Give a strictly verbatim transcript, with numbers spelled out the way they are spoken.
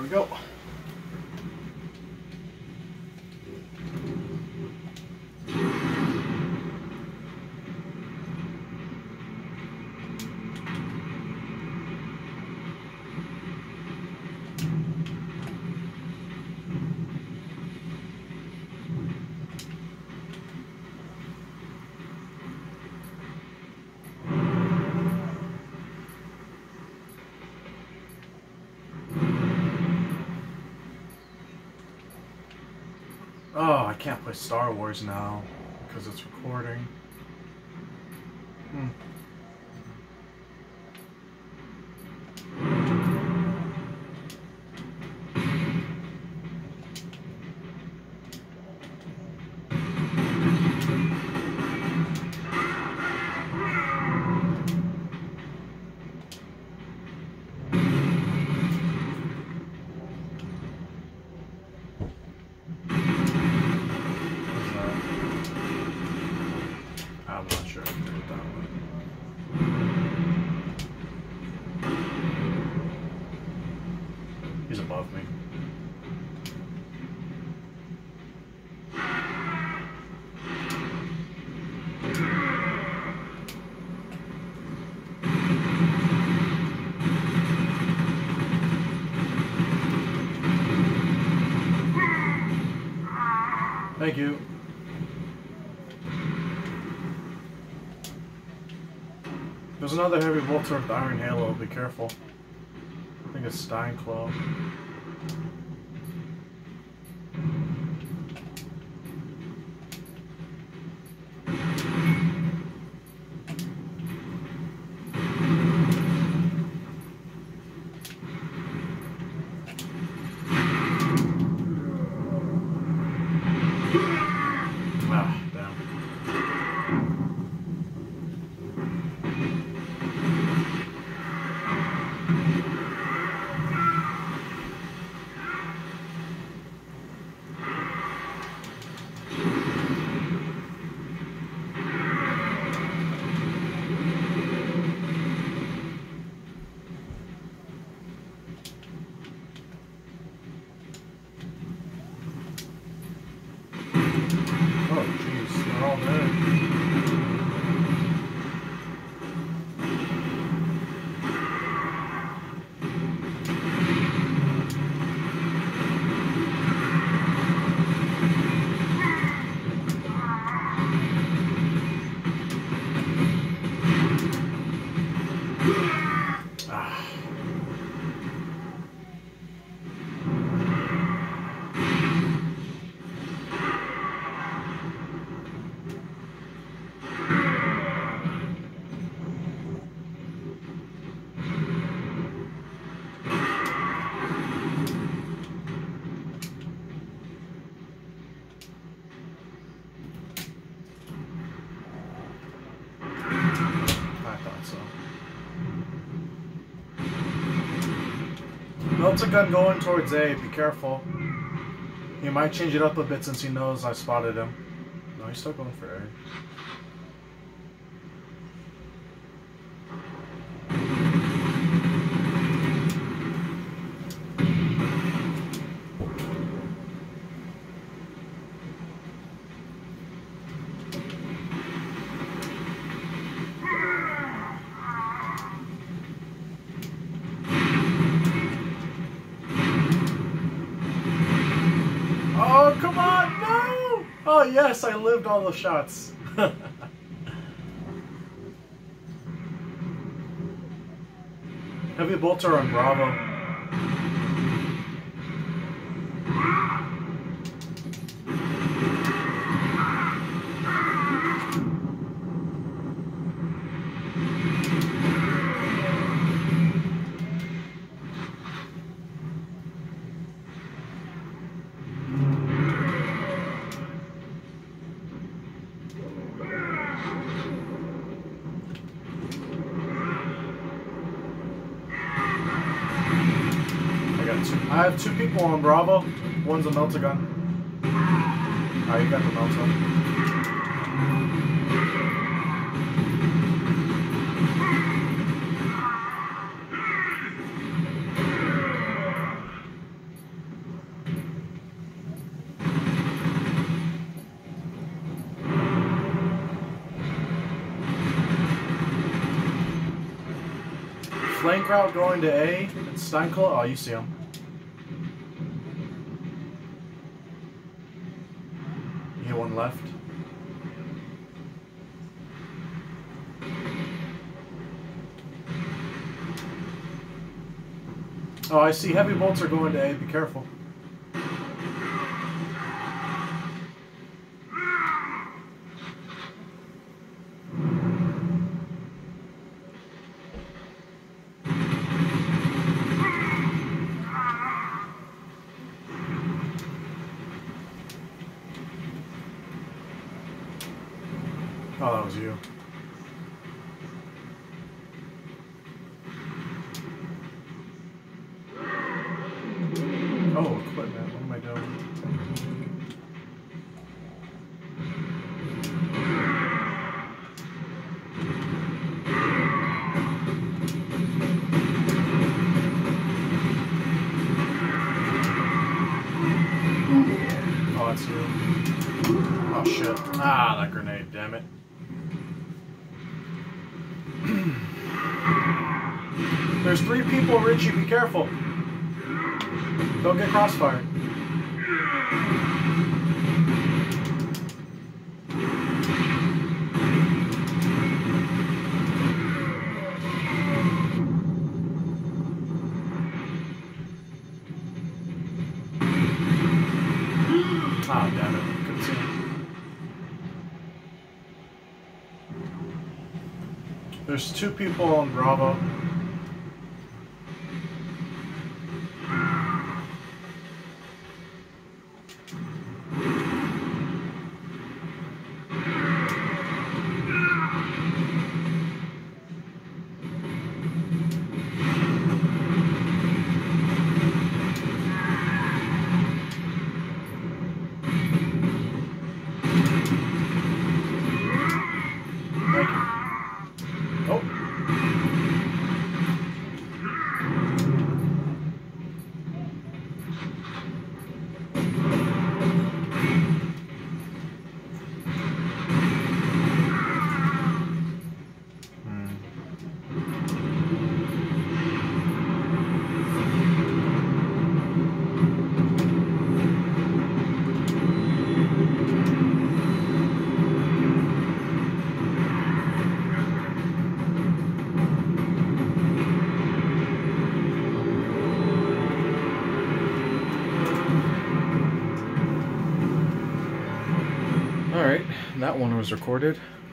we go. Oh, I can't play Star Wars now because it's recording. Hmm. I'm not sure if I can do it that way. He's above me. Thank you. There's another heavy bolter with the Iron Halo, be careful. I think it's Steinclaw. Ah, damn. Oh, jeez, they're all dead. Ah. I thought so. Meltagun going towards A, be careful. He might change it up a bit since he knows I spotted him. No, he's still going for A. Oh, come on, no! Oh, yes, I lived all the shots. Heavy bolter on Bravo. I have two people on Bravo. One's a Meltagun. Ah, you got the Melta. flank route going to A and Steinkel. Oh, you see him. You hit one left. Oh, I see heavy bolts are going to A. Be careful. Oh, that was you. Oh, equipment. What am I doing? Oh, that's you. Oh, shit. Ah, that grenade, damn it. There's three people, Richie. Be careful. Don't get crossfired. Ah, damn it. Couldn't see him. There's two people on Bravo. Alright, that one was recorded.